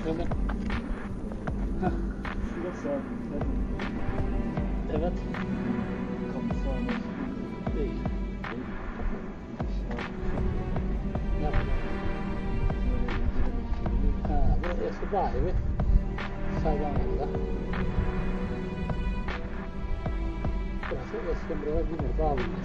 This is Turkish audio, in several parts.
Şöyle. Şurası abi. Evet. Kapısı abi. Değil. Ne yapayım? Ha, bu eski bağ evi. Saylanlarda. Burası eskiden buralar bilinir, bağ bilinir.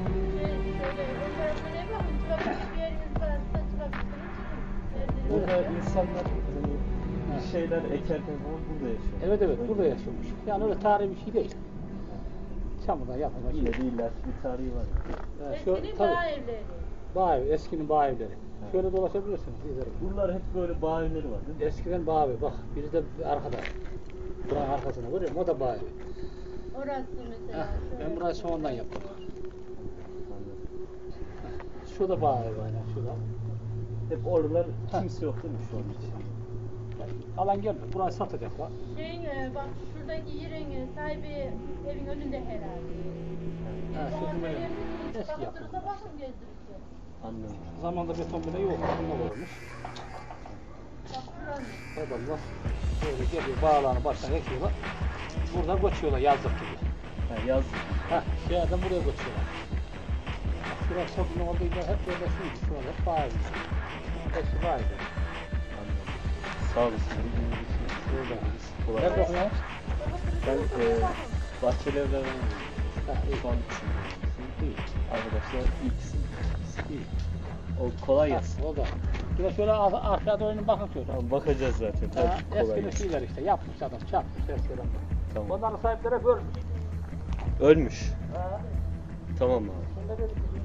Burada insanlar bir şeyler ekerken falan burada yaşıyor. Evet evet, burada yaşıyormuş. Yani öyle tarihi bir şey değil. Çamurdan yapılmış. Yine değiller, bir tarihi var. Eskinin bağ evleri. Bağ evi, eskinin bağ evleri. Evet. Şöyle dolaşabilirsiniz, izlerim. Buralar hep böyle bağ evleri var değil mi? Eskiden bağ evi, bak biri de arkada. Buranın arkasına görüyor musun? O da bağ evi. Orası mesela. Ben burayı sonradan yaptım. Anladım. Şu da bağ evi aynen, şurada. Hep oralar kimse yok değil mi şu an için? Alan gelmiyor, burayı satacaklar. Bak şuradaki yerin sahibi evin önünde herhalde. Ha, şu cümle eski Baktırsa yapılmış. bakın gezdirirse. Anladım. Zamanında beton bile yok, bununla olmuş. Bak şuranın. Adamlar böyle geliyor, bağlarını baştan ekiyorlar. Buradan göçüyorlar yazlık gibi. Ha, yaz. Şeyden buraya göçüyorlar. Şurası toplum olduğu gibi hep böyle suydu, şurada hep bağ evi. Eski bağ evi. Anladım. Sağ olasın. Bildiğiniz için. Burada. Kolay Nerede gelsin. okuyorsun? Ben Bahçelievler'den Ha, iyi. şu an İyi. arkadaşlar ilksin. İyi. O kolay gelsin. O da. Bir de şöyle arkaya doğru bakın şöyle. Tamam, bakacağız zaten. Hadi kolay Eskinin gelsin. şeyler işte yapmış adam, çarpmış eskiden. Tamam. Onların sahipleri hep ölmüş. Ölmüş. Ha. Tamam abi. Şimdi dedik ki,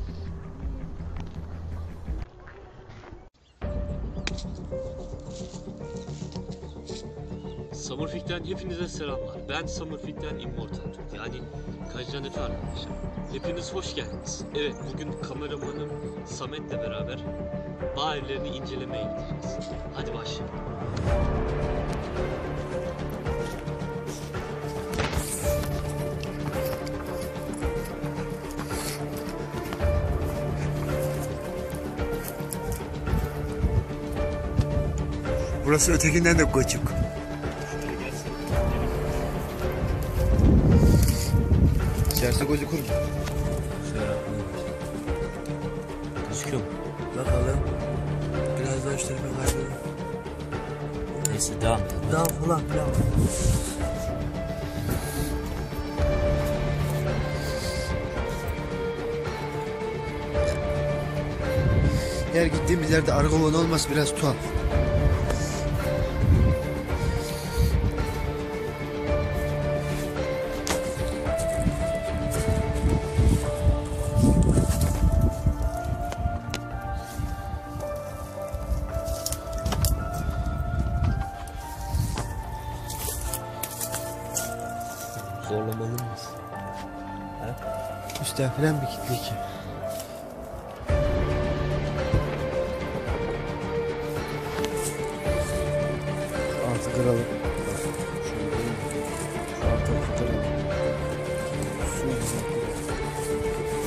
Summerfit'ten hepinize selamlar. Ben Summerfit'ten Immortal Türk. Yani Kajan Efe arkadaşlar. Hepiniz hoş geldiniz. Evet, bugün kameramanım Samet'le beraber bağ evlerini incelemeye gideceğiz. Hadi başlayalım. Burası ötekinden de küçük. İçerisi gözükür mü? Gözüküyor mu? Bakalım. Biraz daha şu tarafa kaybolun. Neyse devam edelim. Daha falan filan. Her gittiğimiz yerde arı kovanı olması biraz tuhaf. Zorlamalı mıyız? Üstten falan bir kitle ki. Altı kıralım. Şu altı kıralım. Su güzel kıralım.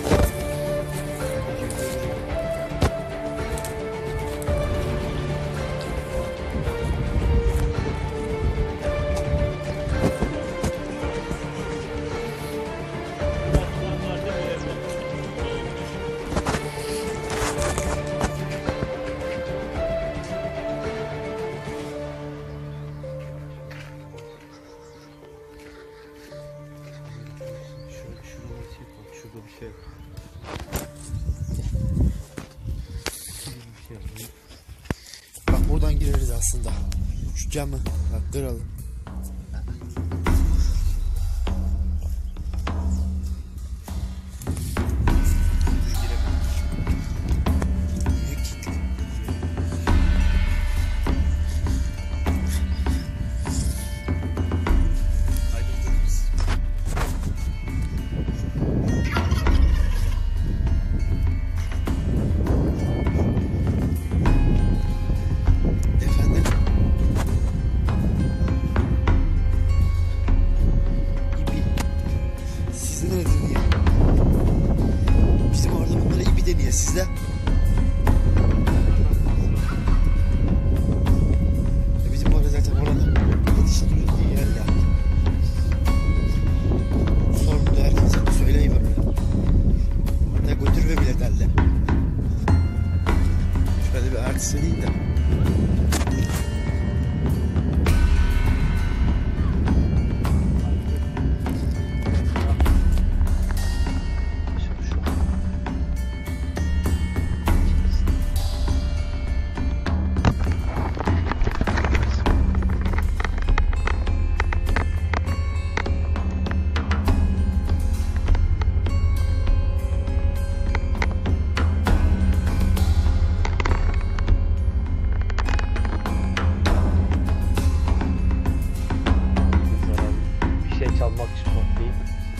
Şurada bir şey. Bak buradan gireriz aslında. Şu camı bak kıralım. Efendim? İbi. Sizde ne deniyor? Bizim orada bunlara ibi deniyor. Sizde? güle güle derler. Şöyle bir artist edeyim de. Çalmak çıkmak değil.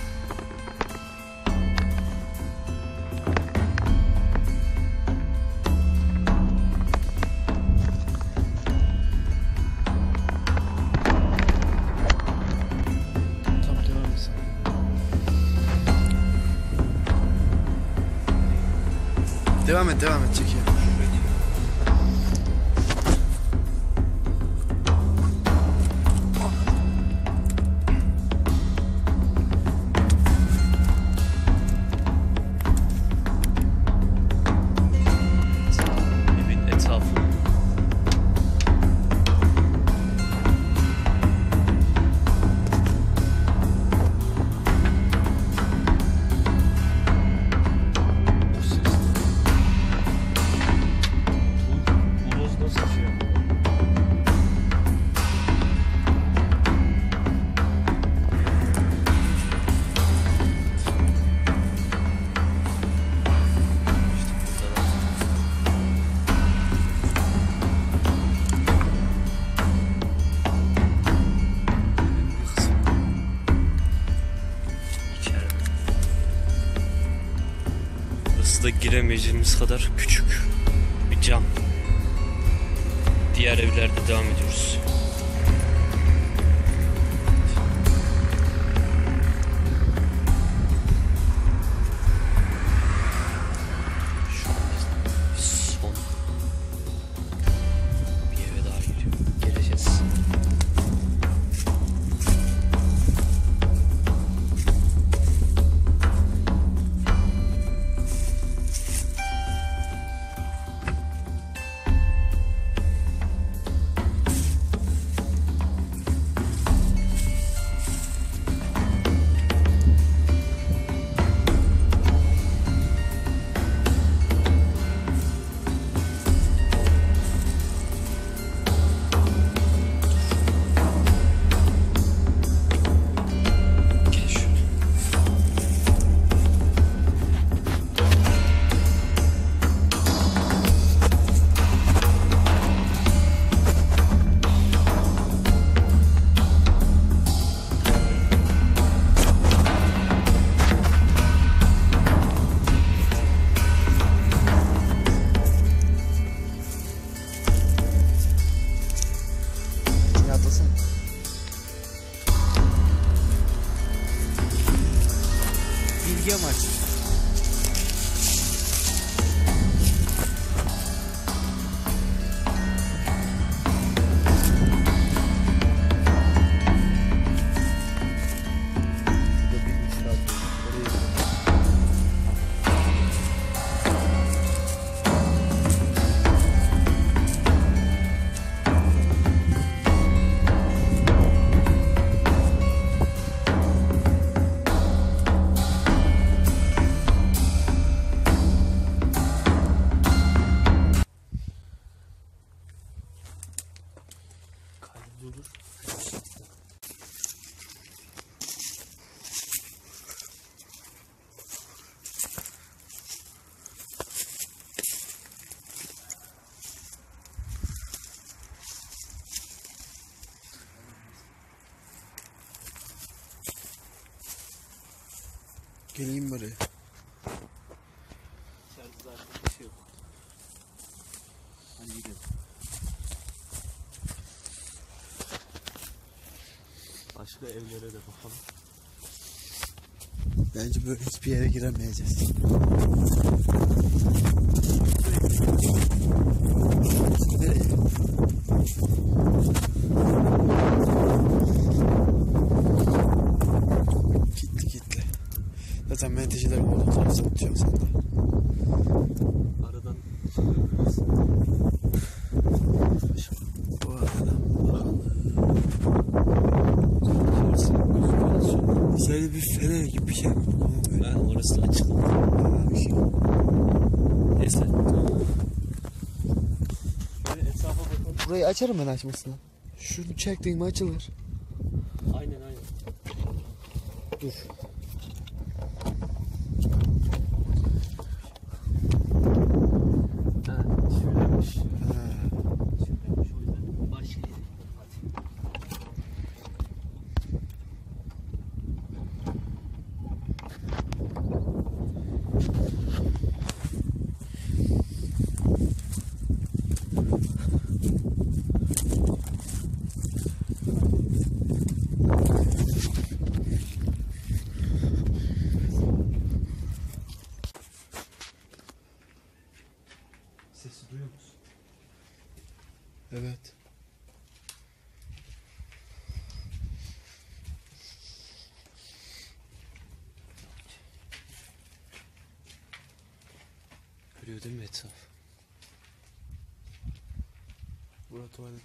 Tamam, devam et. Devam et çekiyor. Evin etrafı. Bu ses. Horoz nasıl şey yapıyor? İçeride. Burası da giremeyeceğimiz kadar küçük bir cam. Diğer evlerde devam ediyoruz. Şu anda son bir eve daha geleceğiz. Gel şöyle. Yatlasın. Bilgi amaçlı. Burada bir inşaat var. Oraya gidelim. Kaydırır. Geleyim buraya. İçeride zaten bir şey yok. Hadi gidelim. Başka evlere de bakalım. Bence böyle hiçbir yere giremeyeceğiz. Nereye? Kilitli. Zaten menteşeler orada tarafta tutacağım senden. Bu arada bakalım. Şöyle bir fener gibi bir şey. Ha, orası da açık. Bir şey. Neyse. Böyle etrafa bakalım. Burayı açarım ben açmasına. Şunu çektiğim açılır. Aynen aynen. Dur. Ha, şöylemiş. Ha. Şöylemiş o yüzden. Başka yere. Hadi. Sesi duyuyor musun? Evet. Görüyor değil mi etraf? Burası tuvalet.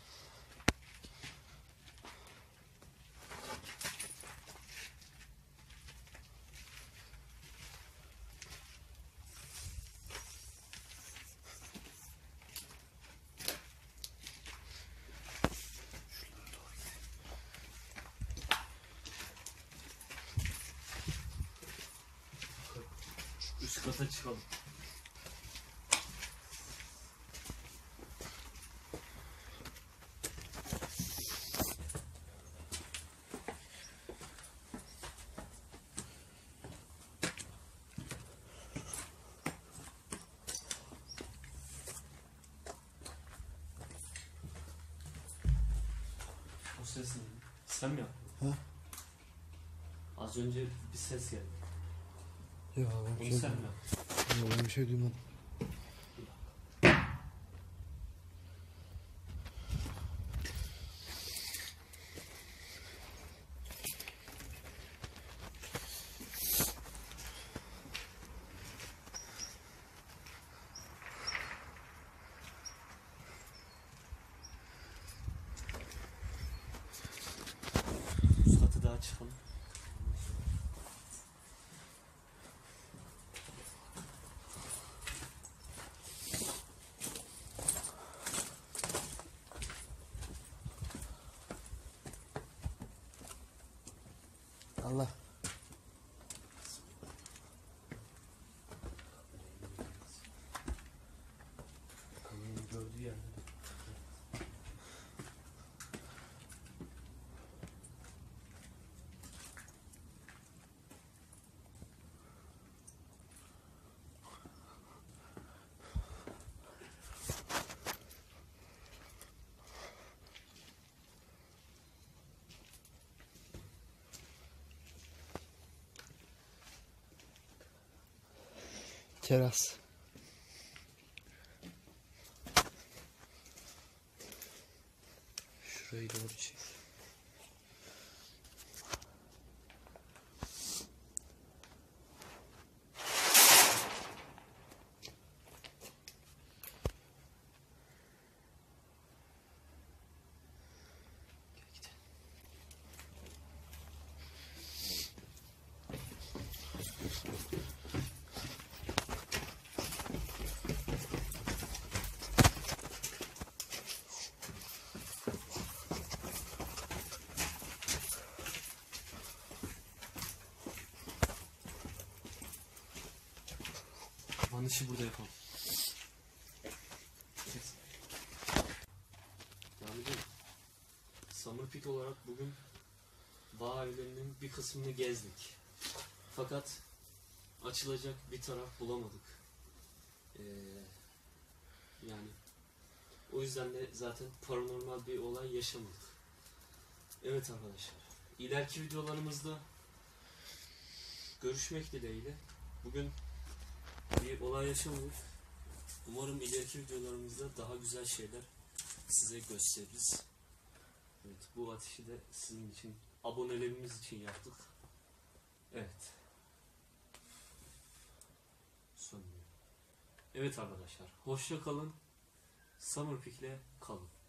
Üst kata çıkalım. O ses ne? Sen mi yaptın? Ha? Az önce bir ses geldi. Ya ben Onu bir şey sen mi duymadım. yaptın? Ya ben bir şey duymadım. Üst katı daha çıkalım. Allah. Kamerayı gördüğü yerde. Teras. Şurayı doğru çek. Gel gidelim. Kapanışı burada yapalım. Yani Summer Peak olarak bugün bağ evlerinin bir kısmını gezdik. Fakat açılacak bir taraf bulamadık. Yani o yüzden de zaten paranormal bir olay yaşamadık. Evet arkadaşlar, ileriki videolarımızda görüşmek dileğiyle. Bugün bir olay yaşamadık. Umarım ileriki videolarımızda daha güzel şeyler size gösteririz. Evet, bu ateşi de sizin için, abonelerimiz için yaptık. Evet. Sönmüyor. Evet arkadaşlar, hoşça kalın. Summerpeak'le kalın.